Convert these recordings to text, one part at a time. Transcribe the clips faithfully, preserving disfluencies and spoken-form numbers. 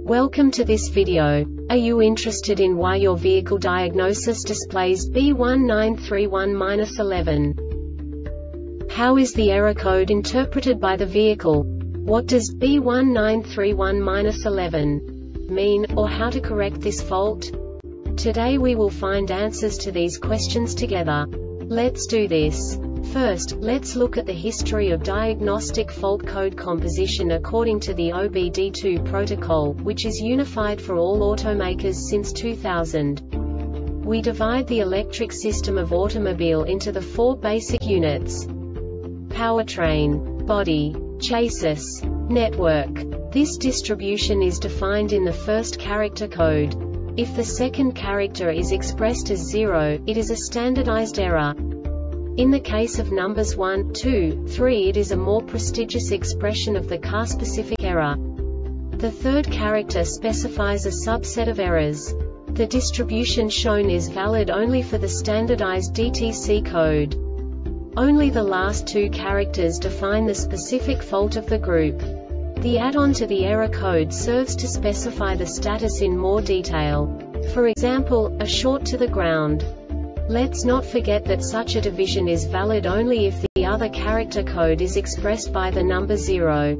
Welcome to this video. Are you interested in why your vehicle diagnosis displays B one nine three one dash eleven? How is the error code interpreted by the vehicle? What does B one nine three one dash eleven mean, or how to correct this fault? Today we will find answers to these questions together. Let's do this. First, let's look at the history of diagnostic fault code composition according to the O B D two protocol, which is unified for all automakers since two thousand. We divide the electric system of automobile into the four basic units: powertrain, body, chassis, network. This distribution is defined in the first character code. If the second character is expressed as zero, it is a standardized error. In the case of numbers one, two, three, it is a more prestigious expression of the car-specific error. The third character specifies a subset of errors. The distribution shown is valid only for the standardized D T C code. Only the last two characters define the specific fault of the group. The add-on to the error code serves to specify the status in more detail. For example, a short to the ground. Let's not forget that such a division is valid only if the other character code is expressed by the number zero.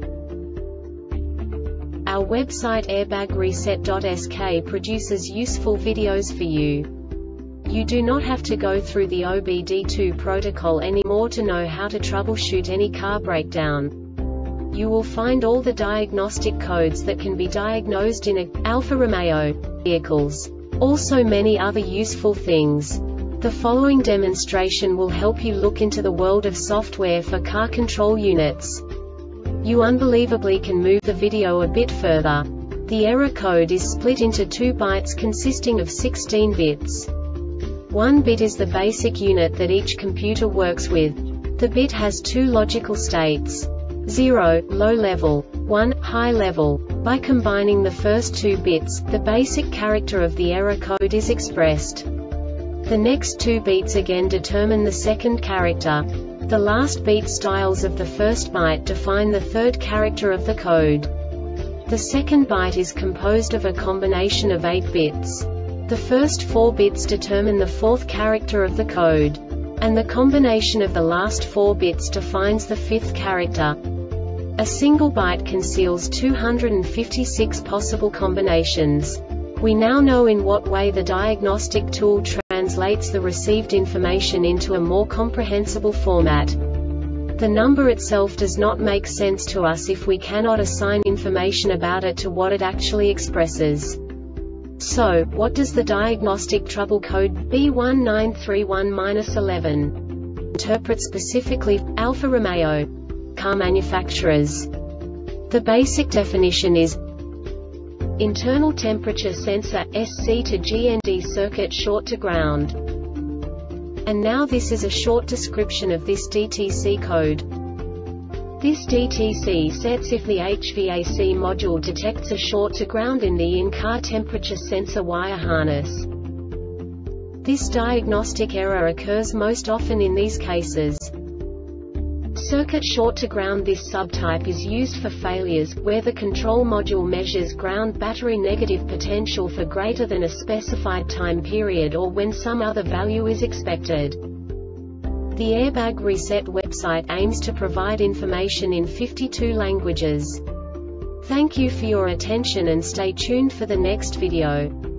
Our website airbag reset dot S K produces useful videos for you. You do not have to go through the O B D two protocol anymore to know how to troubleshoot any car breakdown. You will find all the diagnostic codes that can be diagnosed in a Alfa Romeo vehicles. Also many other useful things. The following demonstration will help you look into the world of software for car control units. You unbelievably can move the video a bit further. The error code is split into two bytes consisting of sixteen bits. One bit is the basic unit that each computer works with. The bit has two logical states: zero, low level, one, high level. By combining the first two bits, the basic character of the error code is expressed. The next two beats again determine the second character. The last beat styles of the first byte define the third character of the code. The second byte is composed of a combination of eight bits. The first four bits determine the fourth character of the code. And the combination of the last four bits defines the fifth character. A single byte conceals two hundred fifty-six possible combinations. We now know in what way the diagnostic tool translates the received information into a more comprehensible format. The number itself does not make sense to us if we cannot assign information about it to what it actually expresses. So, what does the diagnostic trouble code B one nine three one dash eleven interpret specifically for Alfa Romeo car manufacturers? The basic definition is internal temperature sensor S C to G N D circuit short to ground. And now this is a short description of this D T C code. This D T C sets if the H V A C module detects a short to ground in the in-car temperature sensor wire harness. This diagnostic error occurs most often in these cases: circuit short to ground. This subtype is used for failures where the control module measures ground battery negative potential for greater than a specified time period or when some other value is expected. The Airbag Reset website aims to provide information in fifty-two languages. Thank you for your attention and stay tuned for the next video.